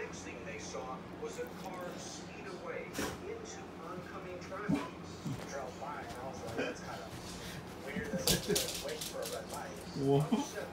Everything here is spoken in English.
next thing they saw was a car speed away into oncoming traffic. Drove by and I was like, that's kind of weird. That's like waiting for a red light. Whoa.